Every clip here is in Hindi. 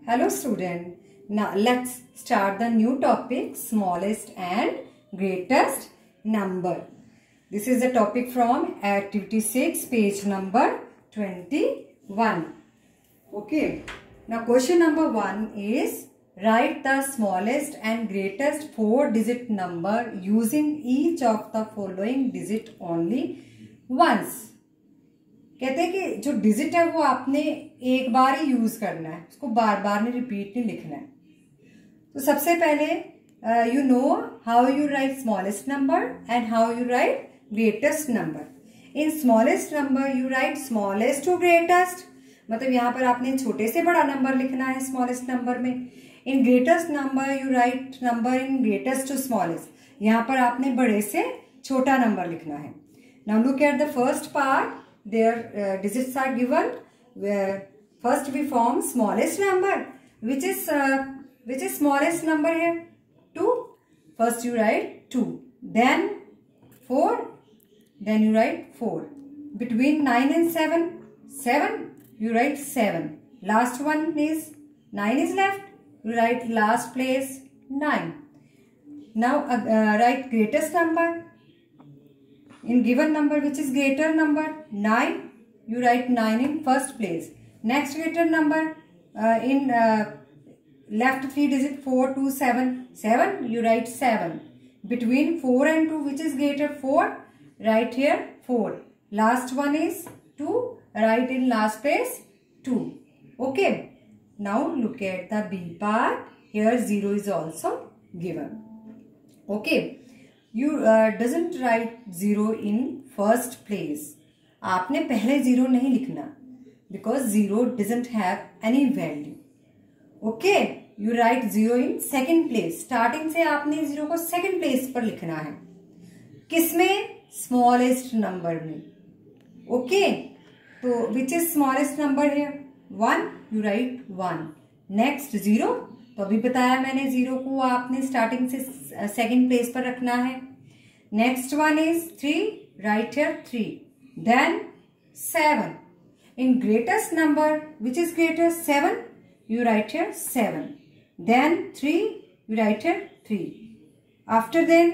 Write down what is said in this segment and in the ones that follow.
Hello student. Now let's start the new topic, smallest and greatest number. This is a topic from activity 6, page number 21. Okay. Now question number 1 is write the smallest and greatest 4-digit number using each of the following digit only once. कहते हैं कि जो डिजिट है वो आपने एक बार ही यूज करना है, उसको बार बार नहीं रिपीट नहीं लिखना है. तो सबसे पहले you know how you write smallest number and how you write greatest number. In smallest number you write smallest to greatest, मतलब यहाँ पर आपने छोटे से बड़ा नंबर लिखना है स्मॉलेस्ट नंबर में. In greatest number you write number in greatest to smallest, यहाँ पर आपने बड़े से छोटा नंबर लिखना है. Now look at the first part. Their digits are given. First we form smallest number. Which is smallest number here? 2. First you write 2. Then 4. Then you write 4. Between 9 and 7. 7. You write 7. Last one is 9 is left. You write last place 9. Now write greatest number. In given number, which is greater number 9, you write 9 in first place. Next greater number in left 3 digit 4 to 7. 7, you write 7. Between 4 and 2, which is greater 4, write here 4. Last one is 2, write in last place 2. Okay. Now look at the B part. Here 0 is also given. Okay. You doesn't write 0 in first place. आपने पहले 0 नहीं लिखना because 0 doesn't have any value. Okay, you write 0 in second place. Starting से आपने 0 को second place पर लिखना है. किसमें? Smallest number में. Okay, तो which is smallest number here? 1. You write 1. Next 0. तो अभी बताया मैंने 0 को आपने स्टार्टिंग से सेकंड प्लेस पर रखना है. Next one is 3, right here 3. Then 7. In greatest number which is greatest 7, you write here 7. Then 3, you write here 3. After then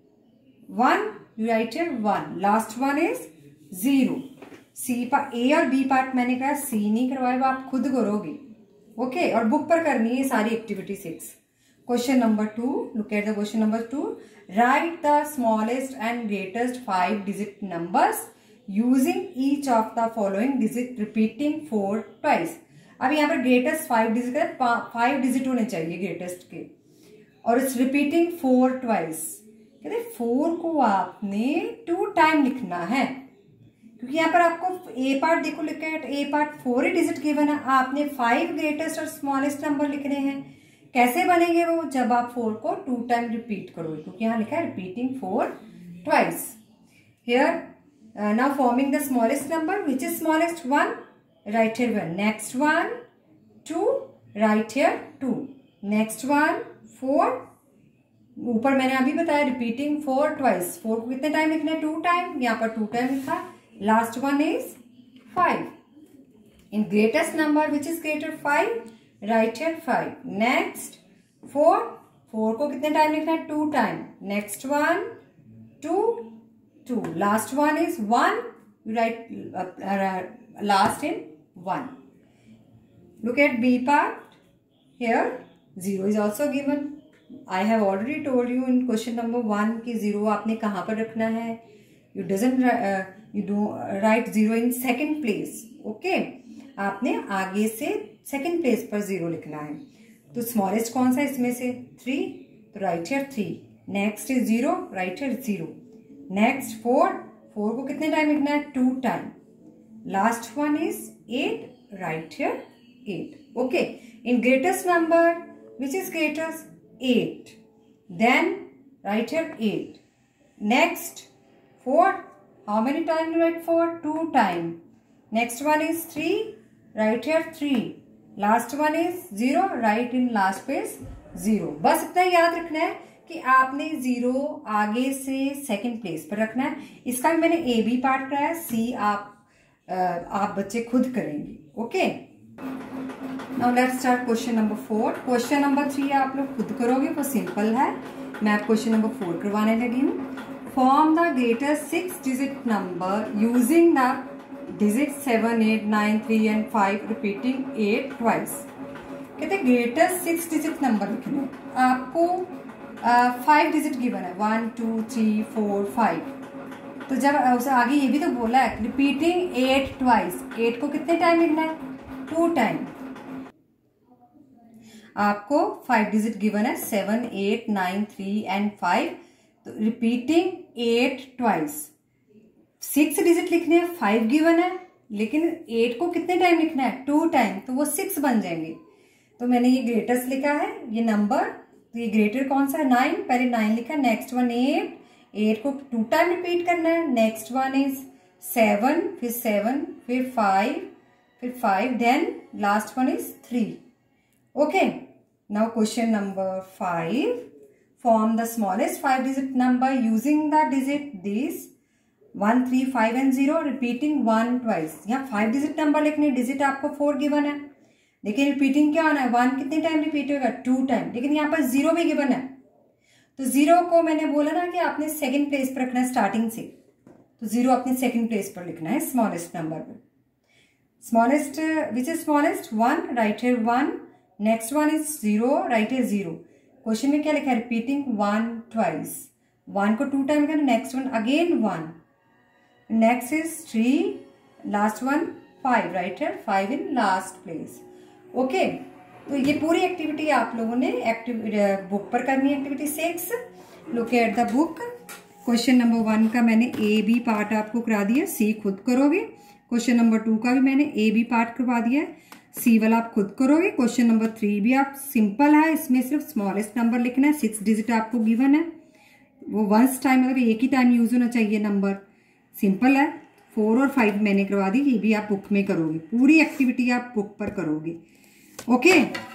1, you write here 1. Last one is 0. See part A और बी पार्ट मैंने कहा सी नहीं करवाए, वो आप खुद करोगे. ओके और बुक पर करनी है सारी activity 6. Question number 2, look at the question number 2. Write the smallest and greatest 5 digit numbers using each of the following digit repeating 4 twice. अब यहाँ पर ग्रेटेस्ट 5 डिजिट है, 5 डिजिट होने चाहिए ग्रेटेस्ट के, और इट्स रिपीटिंग 4 ट्वाइस. कहते 4 को आपने 2 टाइम लिखना है, क्योंकि यहाँ पर आपको ए पार्ट देखो, लिखा है ए पार्ट 4 ही डिजिट गिवन है. आपने 5 ग्रेटेस्ट और स्मॉलेस्ट नंबर लिखने हैं. कैसे बनेंगे वो? जब आप 4 को 2 टाइम रिपीट करोगे, क्योंकि यहाँ लिखा है repeating 4 twice. Here now forming the smallest number. Which is smallest? 1, right here 1. Next one 2, right here 2. Next one 4. ऊपर मैंने अभी बताया रिपीटिंग 4 ट्वाइस. 4 को कितने टाइम लिखना है? 2 टाइम. यहाँ पर 2 टाइम लिखा. Last one is 5. In greatest number, which is greater 5, write here 5. Next 4. 4 को कितने टाइम लिखना है? 2 time. Next one 2, 2. Last one is 1. You write last in 1. Look at B part. Here 0 is also given. I have already told you in question number 1 कि 0 आपने कहाँ पर रखना है. You don't write 0 in second place. Okay, आपने आगे से second place पर 0 लिखना है. तो smallest कौन सा इसमें से? 3. तो right here 3. Next is 0, right here 0. Next 4. 4 को कितने टाइम लिखना है? 2 time. Last one is 8, right here 8. Okay. In greatest number which is greatest? 8. Then right here 8. Next 4. How many times you write 4? 2 time. Next one is 3. Write here 3. Last one is 0. Write in last place 0. बस इतना याद रखना है कि आपने 0 आगे से सेकंड प्लेस पर रखना है. इसका भी मैंने ए बी पार्ट कराया. सी आप बच्चे खुद करेंगे. Okay. Now let's start question number 4। Question number 3 आप लोग खुद करोगे, वो सिंपल है। मैं आप क्वेश्चन नंबर 4 करवाने लगी हूँ। Form the greatest 6 digit number using the digit 7, 8, 9, 3 and 5 repeating 8 twice. कहते हैं ग्रेटेस्ट 6 डिजिट नंबर लिखने हैं। आपको 5 डिजिट गिवन है, 1, 2, 3, 4, 5। तो जब उसे आगे ये भी तो बोला है रिपीटिंग 8 ट्वाइस। 8 को कितने टाइम लिखना है? 2 टाइम। आपको 5 डिजिट गिवन है, 7, 8, 9, 3 एंड 5। तो रिपीटिंग 8 ट्वाइस। 6 डिजिट लिखने हैं, 5 गिवन है, लेकिन 8 को कितने टाइम लिखना है? 2 टाइम। तो वो 6 बन जाएंगे। तो मैंने ये ग्रेटेस्ट लिखा है, ये नंबर। तो ये ग्रेटर कौन सा है? 9। पहले 9 लिखा, नेक्स्ट वन 8। 8 को 2 टाइम रिपीट करना है। नेक्स्ट वन इज 7, फिर 7, फिर 5, फिर 5, then last one is 3। Okay, now question number 5। Form the smallest 5 digit number using the digit this 1, 3, 5 and 0 repeating 1 twice. यहाँ 5 डिजिट नंबर लिखने, डिजिट आपको 4 गिवन है, लेकिन रिपीटिंग क्या होना है? 1 कितने टाइम रिपीट होगा? 2 टाइम। लेकिन यहाँ पर 0 भी गिवन है, तो 0 को मैंने बोला ना कि आपने सेकंड प्लेस पर रखना है स्टार्टिंग से। तो 0 अपने सेकंड प्लेस पर लिखना है स्मॉलेस्ट नंबर पर। Smallest which is smallest? 1, right है 1। नेक्स्ट वन इज 0, राइट है 0। क्वेश्चन में क्या लिखा है? Repeating 1 twice. 1 को 2 टाइम लिखा, next one again 1, next is 3, last one 5, right है 5 इन लास्ट प्लेस। ओके, तो ये पूरी एक्टिविटी आप लोगों ने बुक पर करनी है। Activity 6, look at the book. Question number 1 का मैंने ए बी पार्ट आपको करा दिया, सी खुद करोगे। क्वेश्चन नंबर 2 का भी मैंने ए बी पार्ट करवा दिया है, सी वाला आप खुद करोगे। क्वेश्चन नंबर 3 भी आप सिंपल है, इसमें सिर्फ स्मॉलेस्ट नंबर लिखना है। 6 डिजिट आपको गिवन है, वो वंस टाइम मतलब एक ही टाइम यूज होना चाहिए नंबर। सिंपल है। 4 और 5 मैंने करवा दी, ये भी आप बुक में करोगे। पूरी एक्टिविटी आप बुक पर करोगे। ओके।